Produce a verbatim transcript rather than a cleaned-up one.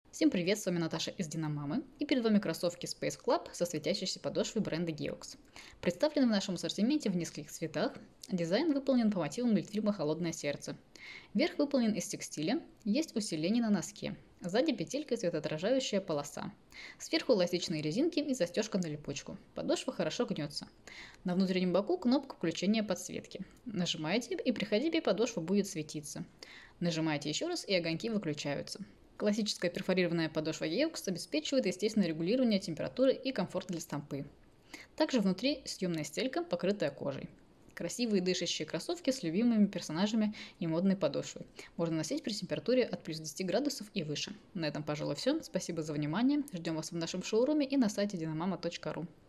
Всем привет, с вами Наташа из Диномамы, и перед вами кроссовки Space Club со светящейся подошвой бренда Geox. Представлены в нашем ассортименте в нескольких цветах, дизайн выполнен по мотивам мультфильма «Холодное сердце». Верх выполнен из текстиля, есть усиление на носке, сзади петелька и светоотражающая полоса. Сверху эластичные резинки и застежка на липучку. Подошва хорошо гнется. На внутреннем боку кнопка включения подсветки. Нажимаете, и при ходьбе подошва будет светиться. Нажимаете еще раз, и огоньки выключаются. Классическая перфорированная подошва Geox обеспечивает естественное регулирование температуры и комфорт для стопы. Также внутри съемная стелька, покрытая кожей. Красивые дышащие кроссовки с любимыми персонажами и модной подошвой. Можно носить при температуре от плюс десяти градусов и выше. На этом, пожалуй, все. Спасибо за внимание. Ждем вас в нашем шоуруме и на сайте диномама точка ру.